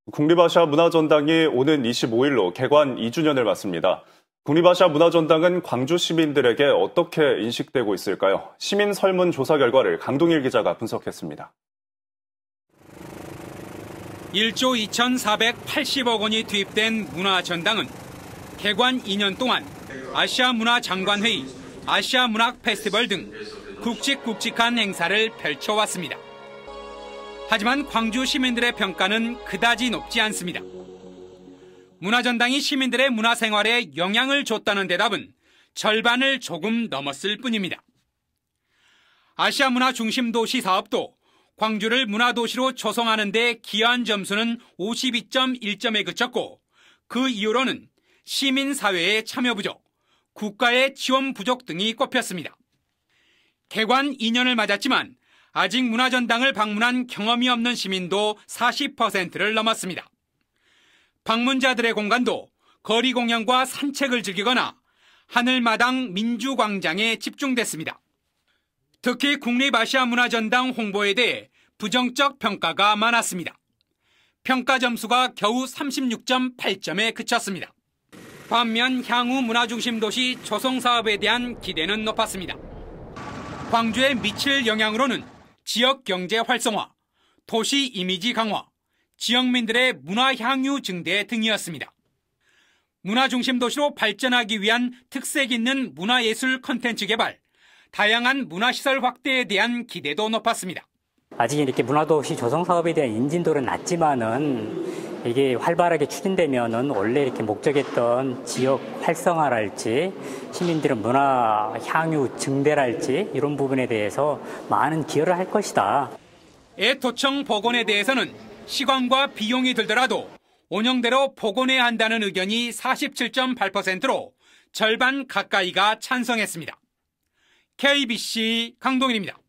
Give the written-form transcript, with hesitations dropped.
국립아시아 문화전당이 오는 25일로 개관 2주년을 맞습니다. 국립아시아 문화전당은 광주 시민들에게 어떻게 인식되고 있을까요? 시민 설문 조사 결과를 강동일 기자가 분석했습니다. 1조 2,480억 원이 투입된 문화전당은 개관 2년 동안 아시아문화장관회의, 아시아문학 페스티벌 등 굵직굵직한 행사를 펼쳐왔습니다. 하지만 광주 시민들의 평가는 그다지 높지 않습니다. 문화전당이 시민들의 문화생활에 영향을 줬다는 대답은 절반을 조금 넘었을 뿐입니다. 아시아문화 중심도시 사업도 광주를 문화도시로 조성하는 데 기여한 점수는 52.1점에 그쳤고, 그 이유로는 시민사회의 참여 부족, 국가의 지원 부족 등이 꼽혔습니다. 개관 2년을 맞았지만 아직 문화전당을 방문한 경험이 없는 시민도 40%를 넘었습니다. 방문자들의 공간도 거리 공연과 산책을 즐기거나 하늘마당 민주광장에 집중됐습니다. 특히 국립아시아문화전당 홍보에 대해 부정적 평가가 많았습니다. 평가 점수가 겨우 36.8점에 그쳤습니다. 반면 향후 문화중심도시 조성사업에 대한 기대는 높았습니다. 광주에 미칠 영향으로는 지역 경제 활성화, 도시 이미지 강화, 지역민들의 문화 향유 증대 등이었습니다. 문화중심 도시로 발전하기 위한 특색 있는 문화예술 콘텐츠 개발, 다양한 문화시설 확대에 대한 기대도 높았습니다. 아직 이렇게 문화도시 조성 사업에 대한 인진도는 낮지만은 이게 활발하게 추진되면은 원래 이렇게 목적했던 지역 활성화랄지 시민들의 문화 향유 증대랄지 이런 부분에 대해서 많은 기여를 할 것이다. 애토청 복원에 대해서는 시간과 비용이 들더라도 원형대로 복원해야 한다는 의견이 47.8%로 절반 가까이가 찬성했습니다. KBC 강동일입니다.